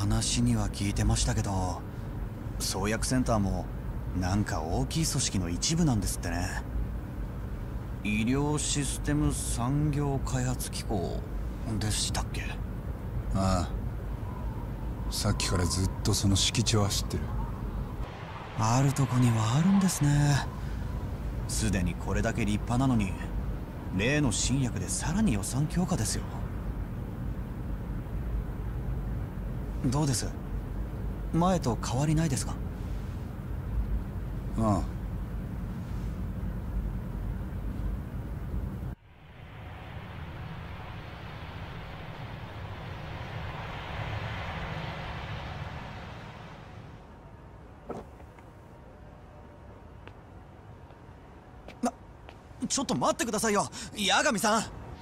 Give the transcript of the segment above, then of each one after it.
話には聞いてましたけど、創薬センターもなんか大きい組織の一部なんですってね。医療システム産業開発機構でしたっけ？ ああ、さっきからずっとその敷地を走ってる。 あるとこにはあるんですね。すでにこれだけ立派なのに、例の新薬でさらに予算強化ですよ。どうです？前と変わりないですか？ ああ。 ちょっと待ってくださいよ、八神さん。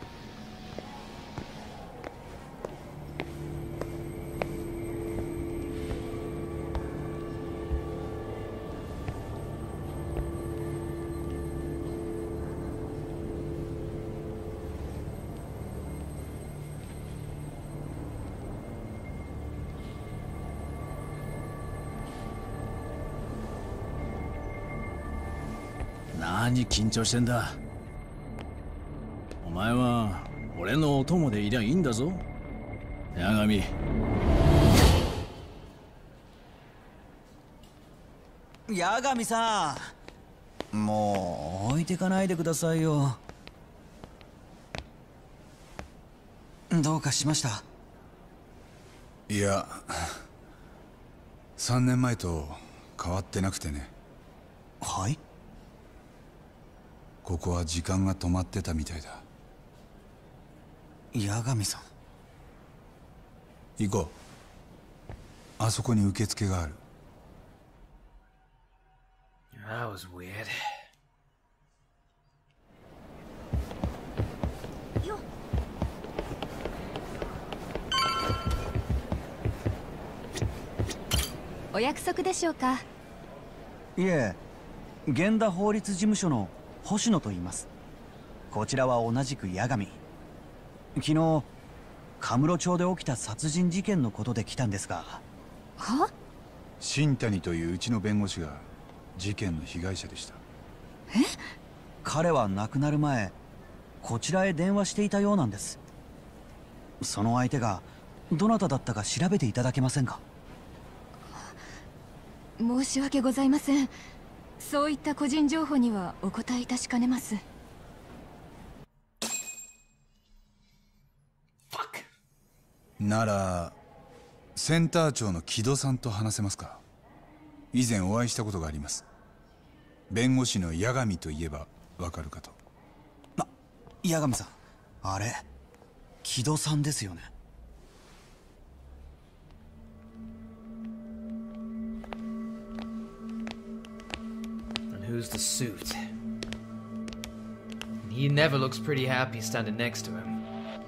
何緊張してんだ。お前は俺のお供でいりゃいいんだぞ、八神。 八神さん、もう置いてかないでくださいよ。どうかしました？ いや、3年前と変わってなくてね。 はい？ ここは時間が止まってたみたいだ。 八神さん。 行こう。あそこに受付がある。 That was weird. お約束でしょうか？ いえ、源田法律事務所の星野と言います。こちらは同じく八神。昨日カムロ町で起きた殺人事件のことで来たんですが。 は？ 新谷といううちの弁護士が事件の被害者でした。 え？ 彼は亡くなる前、こちらへ電話していたようなんです。その相手がどなただったか調べていただけませんか？ 申し訳ございません。そういった個人情報にはお答えいたしかねます。 ならセンター長の木戸さんと話せますか？以前お会いしたことがあります。弁護士の八神といえばわかるかと。 八神さん、あれ木戸さんですよね。 Who's the suit? He never looks pretty happy standing next to him.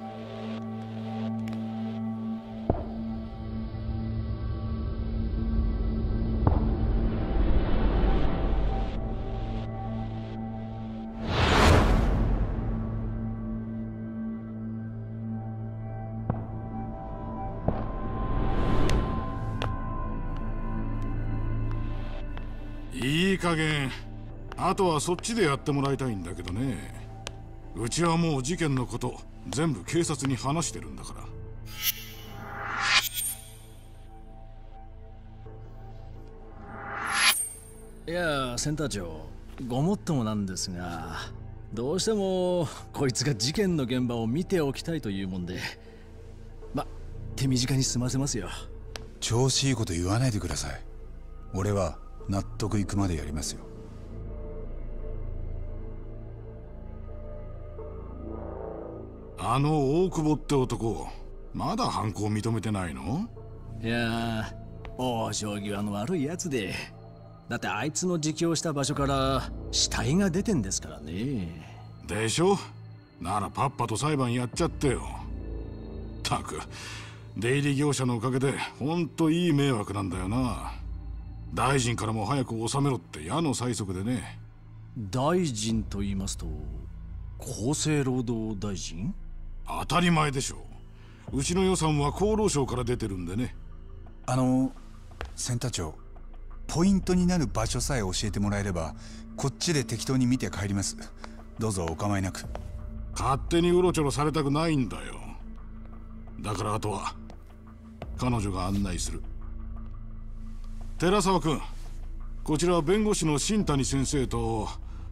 「いい加減あとはそっちでやってもらいたいんだけどね。うちはもう事件のこと全部警察に話してるんだから。 いや、センター長、ごもっともなんですが、どうしてもこいつが事件の現場を見ておきたいというもんで、手短に済ませますよ。 調子いいこと言わないでください。俺は納得いくまでやりますよ。 あの大久保って男、まだ犯行認めてないの？ いや、往生際の悪いやつで、だってあいつの自供した場所から死体が出てんですからね。 でしょ？ならパッパと裁判やっちゃってよ。たく出入り業者のおかげでほんといい迷惑なんだよな。大臣からも早く収めろって矢の催促でね。 大臣と言いますと厚生労働大臣？ 当たり前でしょう。うちの予算は厚労省から出てるんでね。 センター長、ポイントになる場所さえ教えてもらえればこっちで適当に見て帰ります。どうぞお構いなく。 勝手にうろちょろされたくないんだよ。だからあとは彼女が案内する。寺沢君、こちら弁護士の新谷先生と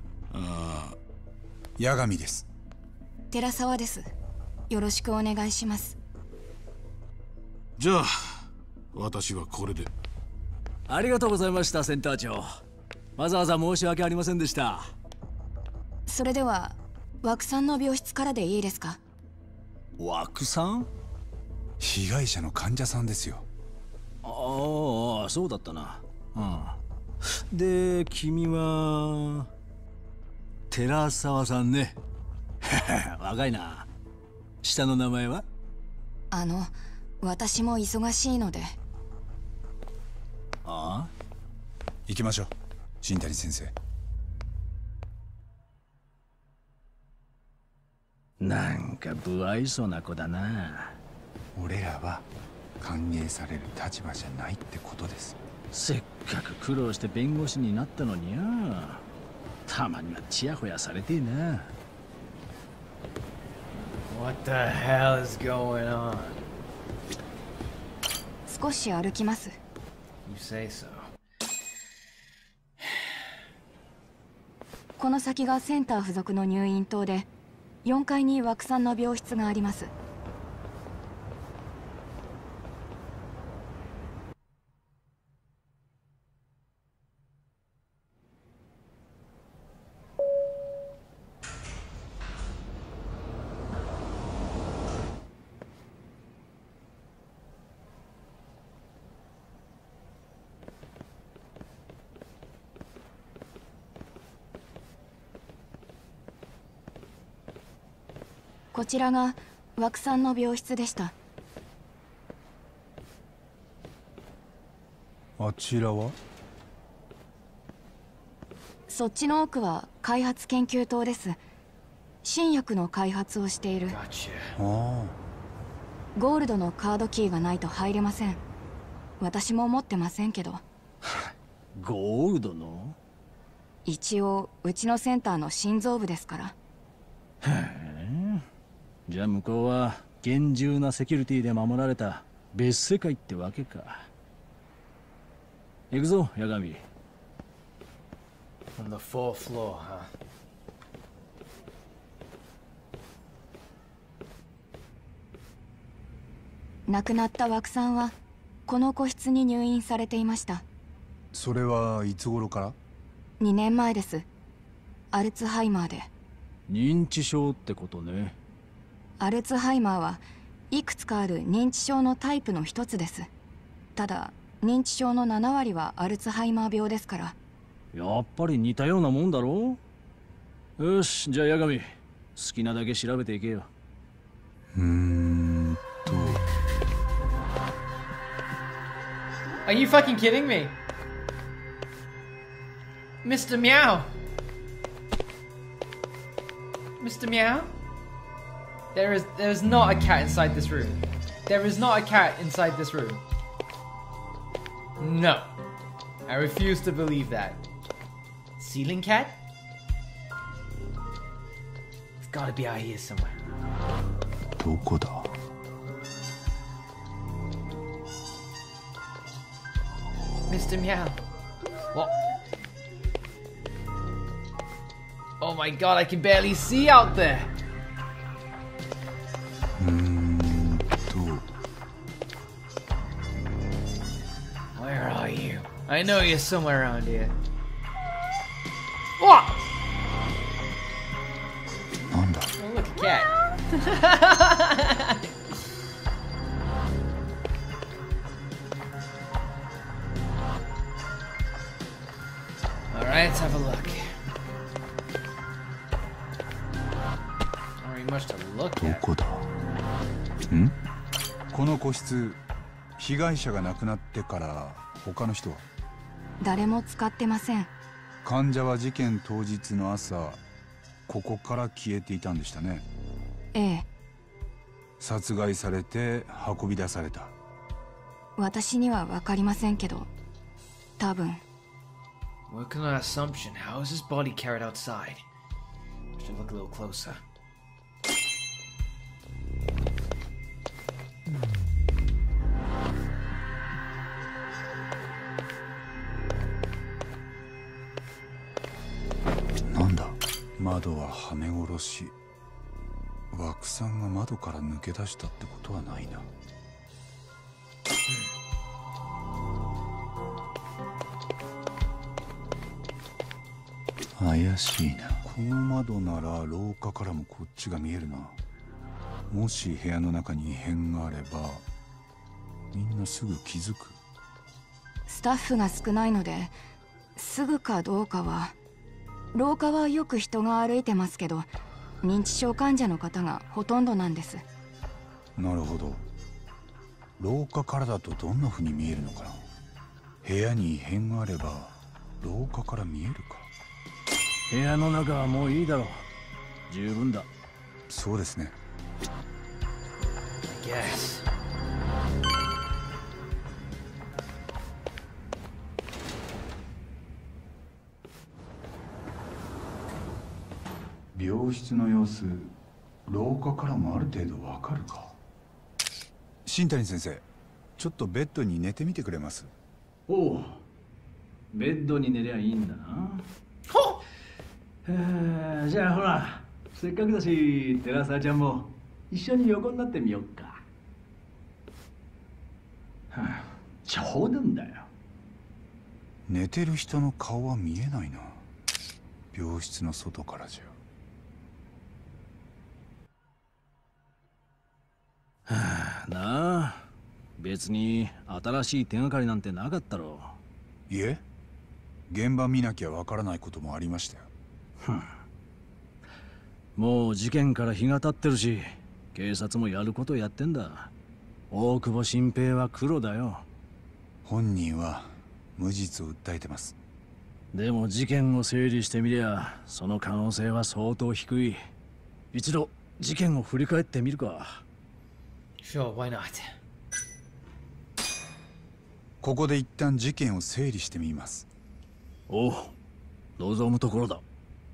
八神です。 寺沢です。よろしくお願いします。 じゃあ私はこれで。 ありがとうございました、センター長。わざわざ申し訳ありませんでした。 それでは枠さんの病室からでいいですか？ 枠さん？ 被害者の患者さんですよ。 ああ、そうだったな。うん。で、君は寺沢さんね。若いな。下の名前は？ 私も忙しいので。 ああ？ 行きましょう、新谷先生。 なんか不愛想な子だな。 俺らは歓迎される立場じゃないってことです。 せっかく苦労して弁護士になったのによ。たまにはチヤホヤされてえな。 What the hell is going on? 少し歩きます。 You say so. この先がセンター付属の入院棟で、4階に枠さんの病室があります。こちらが枠さんの病室でした。 あちらは？ そっちの奥は開発研究棟です。新薬の開発をしている。 あゴールドのカードキーがないと入れません。私も持ってませんけど。 ゴールドの？ 一応うちのセンターの心臓部ですから。 へえ。じゃあ向こうは厳重なセキュリティで守られた別世界ってわけか。行くぞ、八神。 On the fourth floor, huh? 亡くなった枠さんはこの個室に入院されていました。 それはいつ頃から？ 2年前です。アルツハイマーで。 認知症ってことね。 アルツハイマーはいくつかある認知症のタイプの一つです。ただ認知症の7割はアルツハイマー病ですから。 やっぱり似たようなもんだろ。よし、じゃあ八神、好きなだけ調べていけよ。 Are you fucking kidding me? Mr. Meow? Mr. Meow? There is not a cat inside this room. There is not a cat inside this room. No. I refuse to believe that. Ceiling cat? It's gotta be out here somewhere. どこだ？ Mr. Meow. What? Oh my god, I can barely see out there. Where are you? I know you're somewhere around here. What? なんだ？ Oh, look, a cat. Alright, let's have a look. Not really much to look ど at. こだ？この個室、被害者が亡くなってから他の人は？ 誰も使ってません。 患者は事件当日の朝、ここから消えていたんでしたね。 ええ。 殺害されて運び出された。 私には分かりませんけど、多分。 Working on an assumption. How is his body carried outside? Should look a little closer. Nanda? 窓ははめ殺し。枠さんが窓から抜け出したってことはないな。怪しいな。この窓なら廊下からもこっちが見えるな。もし部屋の中に異変があればみんなすぐ気づく。 スタッフが少ないのですぐかどうかは。廊下はよく人が歩いてますけど、認知症患者の方がほとんどなんです。 なるほど。廊下からだとどんな風に見えるのかな。部屋に異変があれば廊下から見えるか。 部屋の中はもういいだろう。十分だ。 そうですね。 Yes. 病室の様子、廊下からもある程度わかるか。新谷先生、ちょっとベッドに寝てみてくれます？ おう、ベッドに寝りゃいいんだな。じゃあほら、せっかくだし寺澤ちゃんも一緒に横になってみよっか。冗談だよ。 寝てる人の顔は見えないな。病室の外からじゃ。なあ、別に新しい手がかりなんてなかったろう。いえ、現場見なきゃわからないこともありましたよ。 もう事件から日が経ってるし、警察もやることやってんだ。大久保新平は黒だよ。 本人は無実を訴えてます。 でも事件を整理してみりゃその可能性は相当低い。一度事件を振り返ってみるか。 Sure, why not? ここで一旦事件を整理してみます。 おう、望むところだ。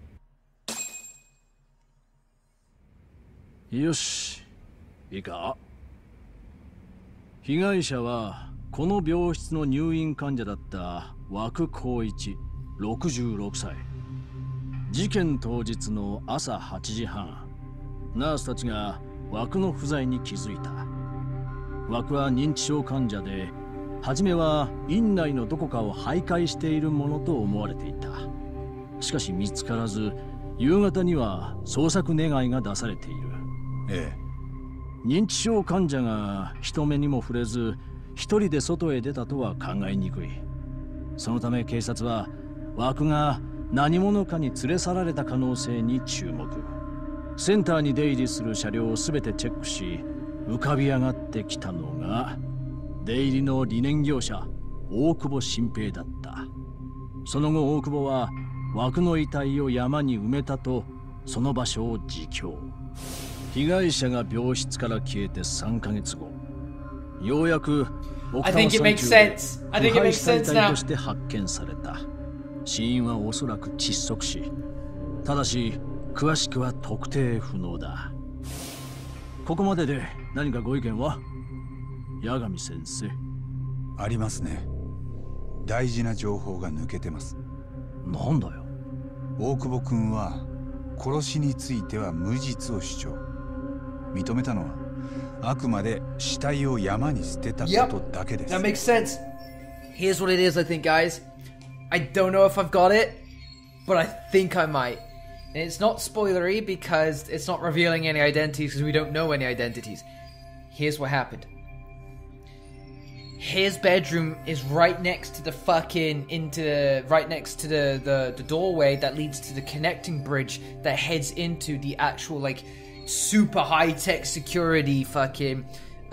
よし、いいか。被害者はこの病室の入院患者だった枠光一、66歳。事件当日の朝8時半、ナースたちが枠の不在に気づいた。枠は認知症患者で、初めは院内のどこかを徘徊しているものと思われていた。しかし見つからず、夕方には捜索願いが出されている。 ええ。 認知症患者が人目にも触れず一人で外へ出たとは考えにくい。そのため警察は枠が何者かに連れ去られた可能性に注目。センターに出入りする車両を全てチェックし、浮かび上がってきたのが出入りの理念業者大久保新平だった。その後大久保は枠の遺体を山に埋めたとその場所を自供。被害者が病室から消えて3ヶ月後、ようやく奥多摩山中で腐敗した遺体として発見された。死因はおそらく窒息死。ただし詳しくは特定不能だ。ここまでで何かご意見は？八神先生。 ありますね。大事な情報が抜けてます。 なんだよ。 大久保君は殺しについては無実を主張。認めたのはあくまで死体を山に捨てたことだけです。 That makes sense. Here's what it is, I think, guys. I don't know if I've got it, but I think I might. And it's not spoilery because it's not revealing any identities because we don't know any identities. Here's what happened. His bedroom is right next to the right next to the doorway that leads to the connecting bridge that heads into the actual, like, super high-tech security fucking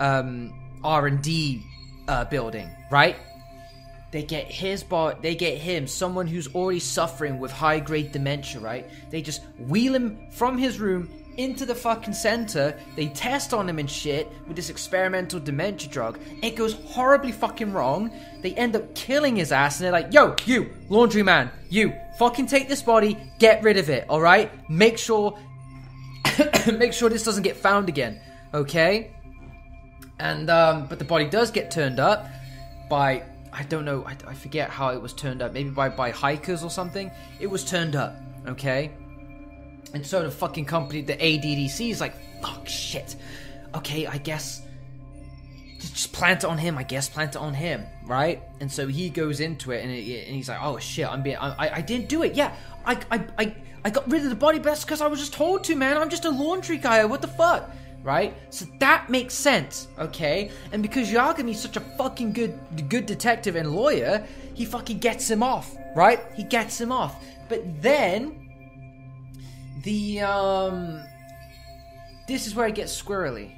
R&D building, right? They get him, someone who's already suffering with high-grade dementia, right? They just wheel him from his room into the fucking center. They test on him and shit with this experimental dementia drug. It goes horribly fucking wrong. They end up killing his ass, and they're like, yo, you, laundryman, you, fucking take this body, get rid of it, alright? Make sure this doesn't get found again, okay? And, but the body does get turned up by, I don't know, I forget how it was turned up, maybe by hikers or something. It was turned up, okay? And so the fucking company, the ADDC, is like, fuck, shit. Okay, I guess, just plant it on him, right? And so he goes into it, and he's like, oh shit, I didn't do it, yeah. I got rid of the body, but that's because I was just told to, man. I'm just a laundry guy, what the fuck? Right? So that makes sense, okay? And because Yagami's such a fucking good detective and lawyer, he fucking gets him off, right? He gets him off. But then, this is where it gets squirrely.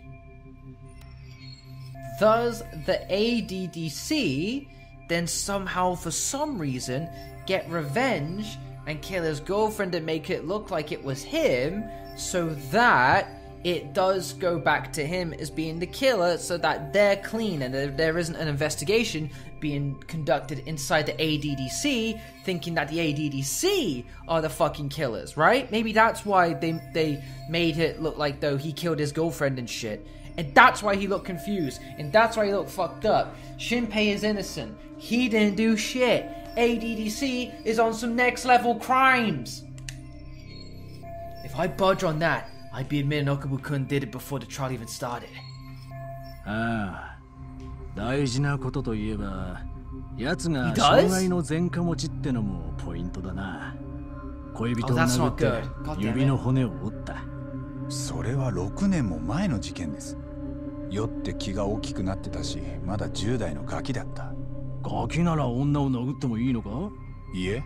Does the ADDC then somehow, for some reason, get revenge and kill his girlfriend and make it look like it was him, so that it does go back to him as being the killer, so that they're clean and there isn't an investigation being conducted inside the ADDC, thinking that the ADDC are the fucking killers, right? Maybe that's why they made it look like though he killed his girlfriend and shit. And that's why he looked confused, and that's why he looked fucked up. Shinpei is innocent. He didn't do shit. ADDC is on some next level crimes. If I budge on that, I'd be admitting Okubo-kun did it before the trial even started. ああ、大事なことといえば、奴が障害の前科持ちってのもポイントだな。恋人を殴って指の骨を折った。 それは6年も前の事件です。酔って気が大きくなってたし、まだ10代のガキだった。 ガキなら女を殴ってもいいのか？ いえ。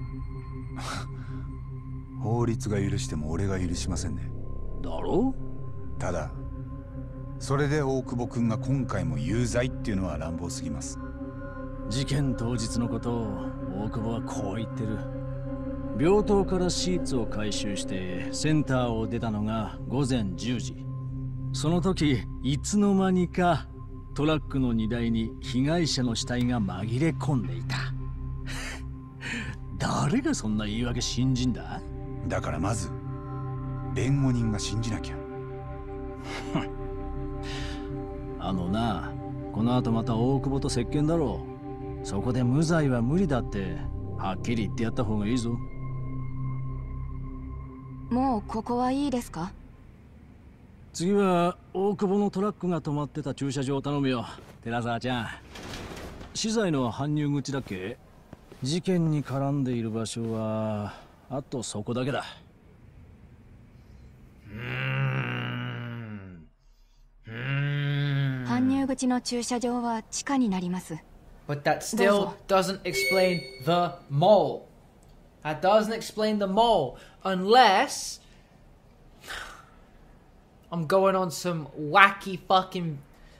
法律が許しても俺が許しませんね。 だろ？ ただ、それで大久保君が今回も有罪っていうのは乱暴すぎます。 事件当日のことを大久保はこう言ってる。病棟からシーツを回収してセンターを出たのが午前10時。その時、いつの間にかトラックの荷台に被害者の死体が紛れ込んでいた。誰がそんな言い訳信じんだ？ だからまず弁護人が信じなきゃ。 あのな、この後また大久保と接見だろう。そこで無罪は無理だってはっきり言ってやった方がいいぞ。 もうここはいいですか？ 次は大久保のトラックが止まってた駐車場を頼むよ、寺沢ちゃん。資材の搬入口だっけ？事件に絡んでいる場所はあとそこだけだ。 搬入口の駐車場は地下になります。 But that still doesn't explain the mole. That doesn't explain the mole unless I'm going on some wacky fucking,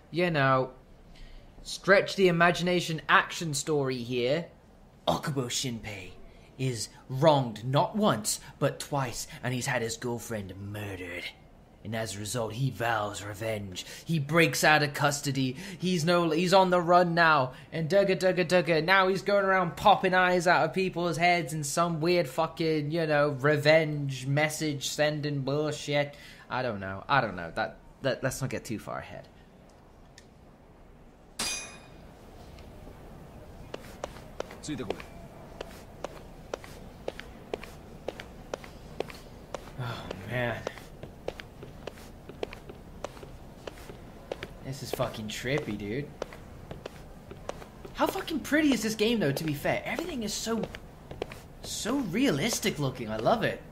stretch the imagination action story here. Okubo Shinpei is wronged not once, but twice, and he's had his girlfriend murdered. And as a result, he vows revenge. He breaks out of custody. He's on the run now. And dugga, now he's going around popping eyes out of people's heads in some weird fucking, revenge message sending bullshit. I don't know. That let's not get too far ahead. Oh man. This is fucking trippy, dude. How fucking pretty is this game though, to be fair? Everything is so realistic looking. I love it.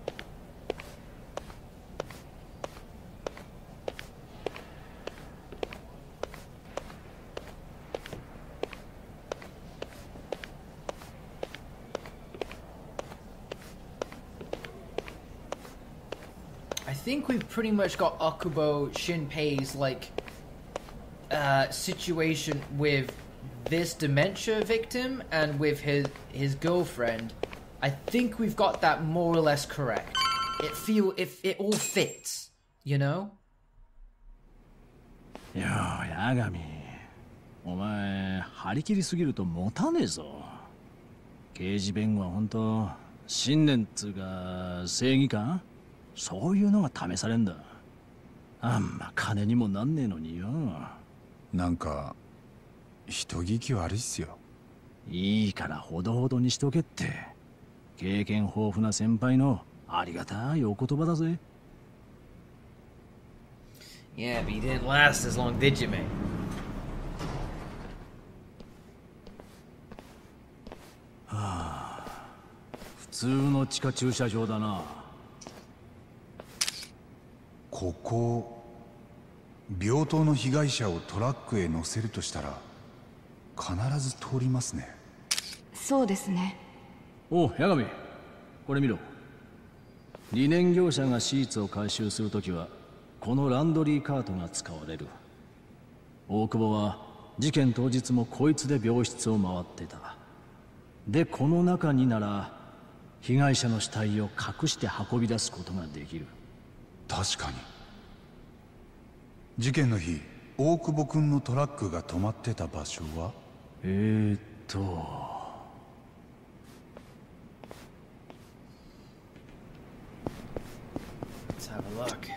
I think we've pretty much got Okubo Shinpei's situation with this dementia victim and with his girlfriend. I think we've got that more or less correct. It all fits. You know? いや八神、お前張り切りすぎると持たねえぞ。刑事弁護は本当信念っつうか正義感、そういうのが試されんだ。あんま金にもなんねえのによ。 なんか人聞き悪いっすよ。 いいからほどほどにしとけって。経験豊富な先輩のありがたいお言葉だぜ。 Yeah, but you didn't last as long, did you, mate? 普通の地下駐車場だな。 ここ病棟の被害者をトラックへ乗せるとしたら必ず通りますね。 そうですね。 おう八神、これ見ろ。理念業者がシーツを回収するときはこのランドリーカートが使われる。大久保は事件当日もこいつで病室を回ってた。でこの中になら被害者の死体を隠して運び出すことができる。 確かに。事件の日大久保君のトラックが止まってた場所は Let's have a look.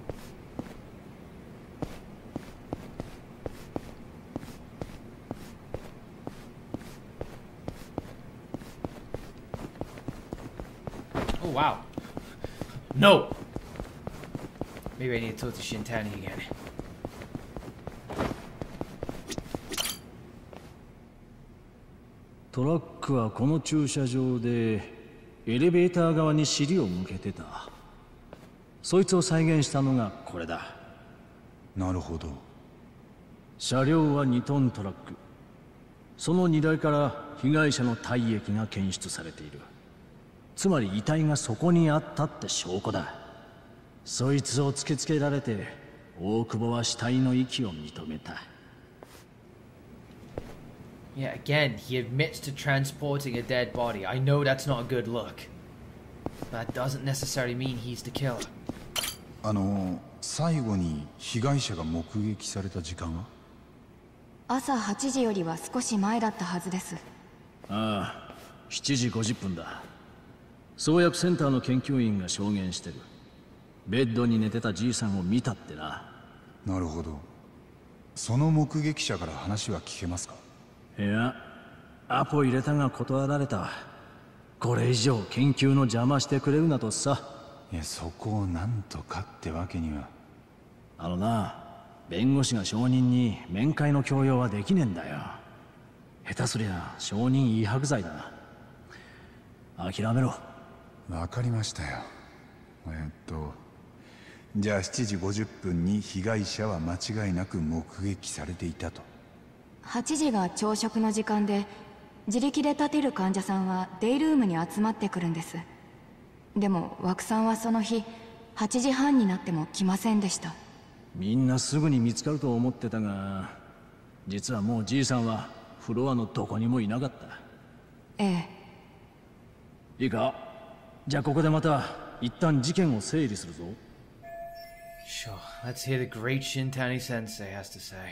Oh, wow. No! Maybe I need to talk to Shintani again. トラックはこの駐車場でエレベーター側に尻を向けてた。そいつを再現したのがこれだ。 なるほど。 車両は2トントラック。その荷台から被害者の体液が検出されている。つまり遺体がそこにあったって証拠だ。そいつを突きつけられて大久保は死体の遺棄を認めた。 Yeah, again, he admits to transporting a dead body. I know that's not a good look. But that doesn't necessarily mean he's the killer. 最後に被害者が目撃された時間は？ 朝8時よりは少し前だったはずです。 ああ、7時50分だ。創薬センターの研究員が証言してる。ベッドに寝てたじいさんを見たってな。 なるほど。その目撃者から話は聞けますか？ いや、アポ入れたが断られた。これ以上研究の邪魔してくれるなとさ。 いや、そこをなんとかってわけには。 弁護士が証人に面会の強要はできねえんだよ。下手すりゃ証人違白罪だな。諦めろ。 わかりましたよ。じゃあ7時50分に被害者は間違いなく目撃されていたと。 8時が朝食の時間で、自力で立てる患者さんはデイルームに集まってくるんです。でも枠さんはその日8時半になっても来ませんでした。 みんなすぐに見つかると思ってたが、実はもうじいさんはフロアのどこにもいなかった。 ええ。 いいか、じゃあここでまた一旦事件を整理するぞ。 Sure, let's hear the great Shintani Sensei has to say.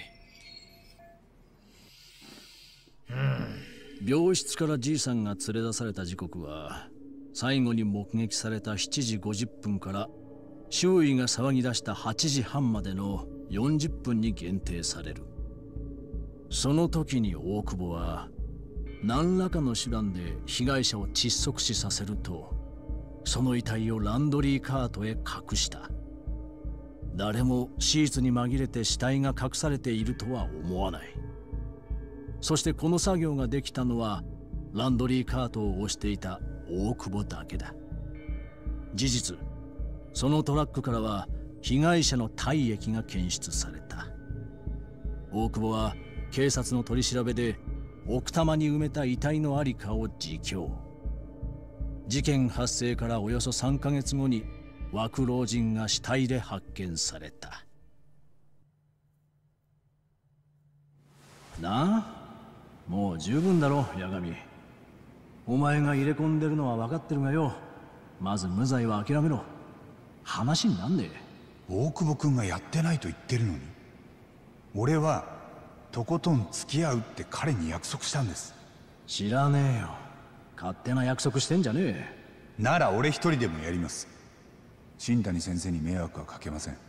病室からじいさんが連れ出された時刻は最後に目撃された7時50分から周囲が騒ぎ出した8時半までの40分に限定される。その時に大久保は何らかの手段で被害者を窒息死させると、その遺体をランドリーカートへ隠した。誰もシーツに紛れて死体が隠されているとは思わない。そしてこの作業ができたのはランドリーカートを押していた大久保だけだ。事実、そのトラックからは被害者の体液が検出された。大久保は警察の取り調べで奥多摩に埋めた遺体のありかを自供。事件発生からおよそ3ヶ月後に枠老人が死体で発見された。なあ、もう十分だろ八神。お前が入れ込んでるのは分かってるがよ、まず無罪は諦めろ。話になんねえ。 大久保君がやってないと言ってるのに。俺はとことん付き合うって彼に約束したんです。 知らねえよ。勝手な約束してんじゃねえ。 なら俺一人でもやります。新谷先生に迷惑はかけません。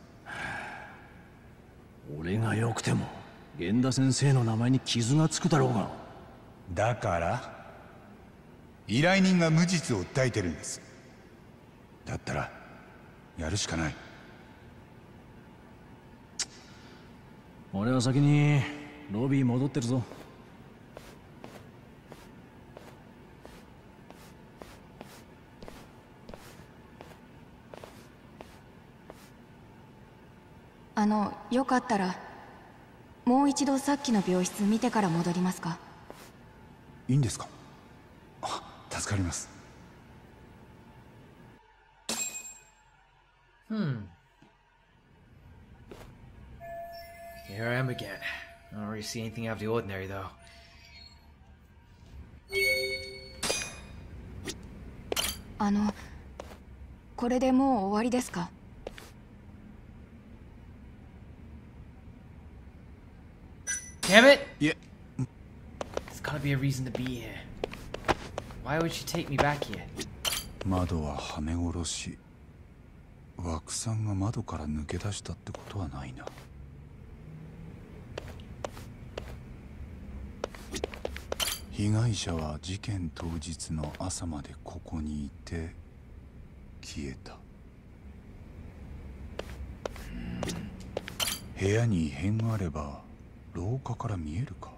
俺が良くても源田先生の名前に傷がつくだろうが。 だから依頼人が無実を訴えてるんです。だったらやるしかない。 俺は先にロビー戻ってるぞ。 よかったらもう一度さっきの病室見てから戻りますか？ いいんですか？あ、助かります。 Here I am again. I don't really see anything out of the ordinary, though. これでもう終わりですか Damn it! Yeah. There's gotta be a reason to be here. Why would she take me back here? 窓ははめ殺し。枠さんが窓から抜け出したってことはないな。被害者は事件当日の朝までここにいて消えた。部屋に異変があれば廊下から見えるか。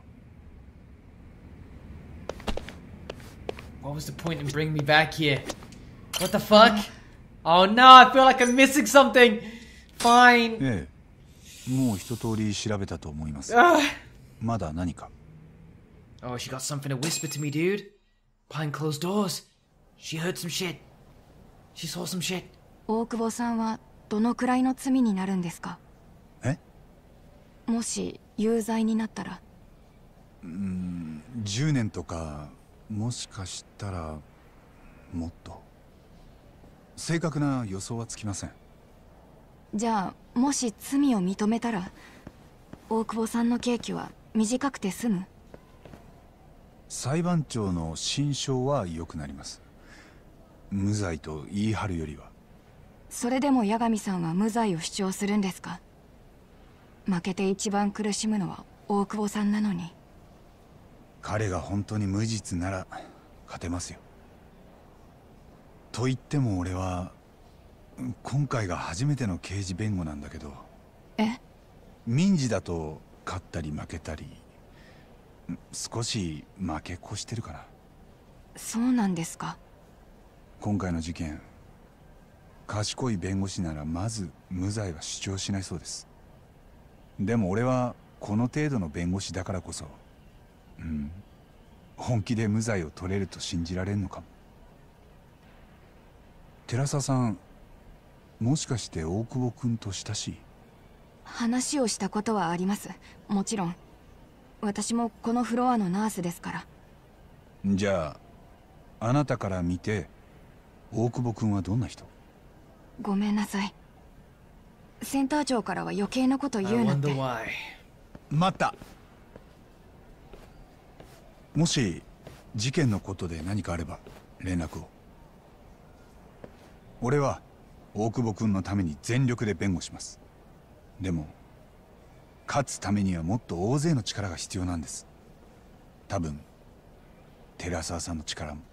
What was the point in bringing me back here? What the fuck? Oh no, I feel like I'm missing something. Fine. ええ、もう一通り調べたと思います。まだ何か。 Oh, she got something to whisper to me, dude. Behind closed doors. She heard some shit. She saw some shit. 大久保さんはどのくらいの罪になるんですか？ え？ もし有罪になったら。 10年とか、もしかしたらもっと。正確な予想はつきません。 じゃあもし罪を認めたら大久保さんの刑期は短くて済む？ 裁判長の心証は良くなります。無罪と言い張るよりは。 それでも八神さんは無罪を主張するんですか？負けて一番苦しむのは大久保さんなのに。 彼が本当に無実なら勝てますよ。と言っても俺は今回が初めての刑事弁護なんだけど。 え？ 民事だと勝ったり負けたり、少し負け越してるかな。 そうなんですか。 今回の事件、賢い弁護士ならまず無罪は主張しないそうです。でも俺はこの程度の弁護士だからこそ、本気で無罪を取れると信じられるのかも。寺澤さん、もしかして大久保君と親しい？ 話をしたことはあります。もちろん。私もこのフロアのナースですから。 じゃあ、あなたから見て大久保君はどんな人？ ごめんなさい。センター長からは余計なこと言うなって。 待った。もし事件のことで何かあれば連絡を。俺は大久保君のために全力で弁護します。でも勝つためにはもっと大勢の力が必要なんです。多分寺澤さんの力も。